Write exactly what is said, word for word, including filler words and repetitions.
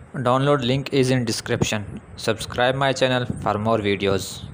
Download link is in description. Subscribe my channel for more videos.